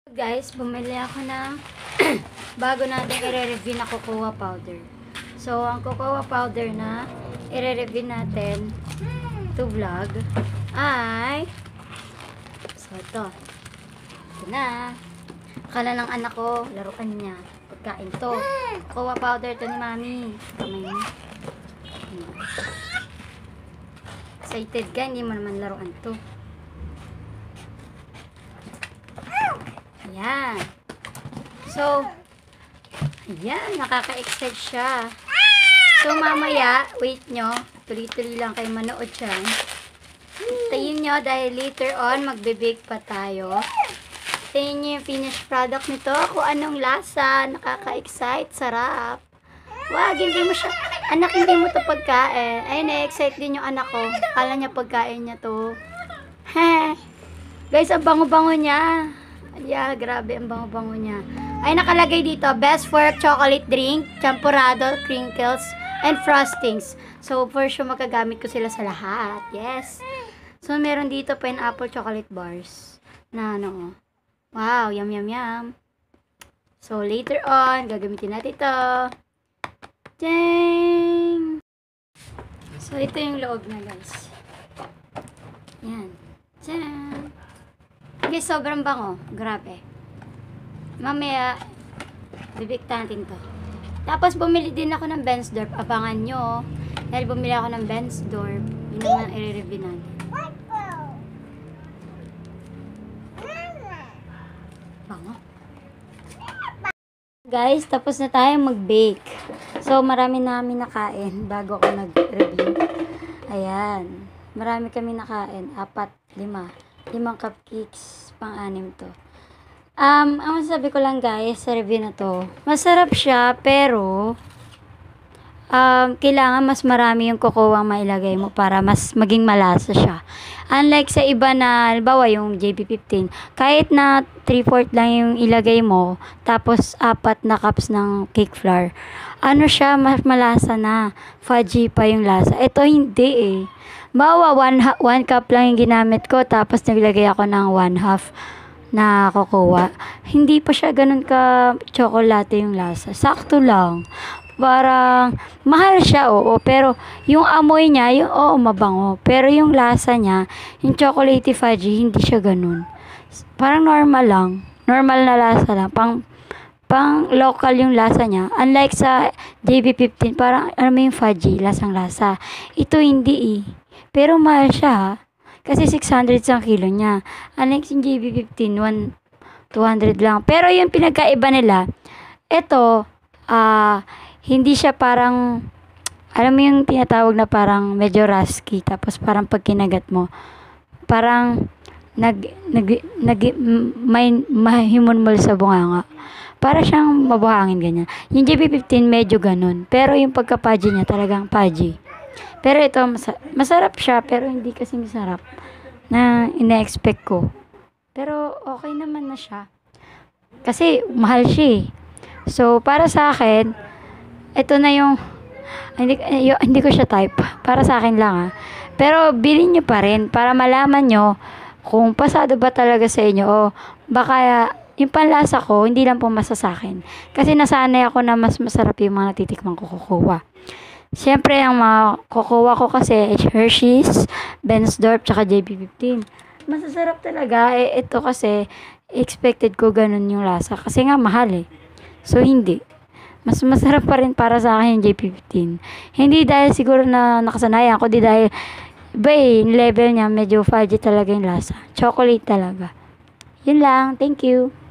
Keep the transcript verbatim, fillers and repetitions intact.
Guys, bumili ako ng bago natin i-review na cocoa powder. So, ang cocoa powder na i-review natin to vlog ay so, ito. Ito na. Akala ng anak ko, laruan niya. Pagkain to. Cocoa powder to ni Mami. Kamay niya. Excited ka, hindi mo naman laruan to. Ayan. So, ayan, nakaka-excite siya. So, mamaya, wait nyo. Tuloy-tuloy lang kayo manood dyan. Tayin nyo dahil later on, magbe-bake pa tayo. Tayin nyo yung finished product nito. Kung anong lasa, nakaka-excite, sarap. Wag, hindi mo siya, anak, hindi mo to pagkain. Ay, na-excite din yung anak ko. Kala niya pagkain niya to. Heh. Guys, ang bango-bango niya. Yeah, grabe ang bango-bango niya. Ay, nakalagay dito, best for chocolate drink, champurrado, crinkles, and frostings. So, for sure, magagamit ko sila sa lahat. Yes. So, meron dito pineapple chocolate bars. Na ano, wow, yum, yum, yum. So, later on, gagamitin natin ito. Dang! So, ito yung loob na, guys. Yan. Dang! Guys, sobrang bango. Grabe. Mamaya, bibigta natin to. Tapos, bumili din ako ng Bensdorp. Abangan nyo. Dahil bumili ako ng Bensdorp. Yun naman i-review natin. Bango. Guys, tapos na tayo mag-bake. So, marami namin nakain bago ako nag-review. Ayan. Marami kami nakain. Apat, lima. Limang cupcakes, pang-anim to. Um, ang masasabi ko lang guys, sa review na to, masarap siya, pero um, kailangan mas marami yung cocoa ang mailagay mo para mas maging malasa siya. Unlike sa iba na, halimbawa yung J B fifteen, kahit na three fourths lang yung ilagay mo, tapos apat na cups ng cake flour, ano siya, mas malasa na. Fudgy pa yung lasa. Ito hindi eh. Bawa, one, one cup lang yung ginamit ko, tapos naglagay ako ng one half na cocoa. Hindi pa siya ganun ka chocolate yung lasa. Sakto lang. Parang, mahal siya, oo. Pero, yung amoy niya, yung, oo, mabango. Pero yung lasa niya, yung chocolate fudgy, hindi siya ganun. Parang normal lang. Normal na lasa lang. Pang, pang local yung lasa niya. Unlike sa J B fifteen, parang, ano mo yung fudgy, lasang lasa. Ito hindi eh. Pero mahal siya ha. Kasi six hundred sa kilo niya. Unlike yung J B fifteen, two hundred lang. Pero yung pinagkaiba nila, ito, ah, uh, hindi siya parang, alam mo yung tinatawag na parang medyo rusky. Tapos parang pag kinagat mo, parang, nag, nag, nag, may mahimunmol sa bunganga. Para siyang mabuhangin ganyan. Yung J B fifteen medyo ganun. Pero yung pagka-pudgy niya talagang pudgy. Pero ito, masa- masarap siya, pero hindi kasi masarap na ina-expect ko. Pero okay naman na siya. Kasi mahal siya eh. So, para sa akin, ito na yung, hindi, y- hindi ko siya type. Para sa akin lang ah. Pero bilhin nyo pa rin para malaman nyo kung pasado ba talaga sa inyo o baka yung panlasa ko, hindi lang pumasa sa akin. Kasi nasanay ako na mas masarap yung mga natitikmang kukuha. Siyempre, ang mga kukuha ko kasi Hershey's, Bensdorp, tsaka J B fifteen. Masasarap talaga. Eh, ito kasi, expected ko ganun yung lasa. Kasi nga, mahal eh. So, hindi. Mas masarap pa rin para sa akin yung J B fifteen. Hindi dahil siguro na nakasanayan ko, di dahil, iba eh, yung level niya, medyo fudgy talaga yung lasa. Chocolate talaga. Yun lang. Thank you.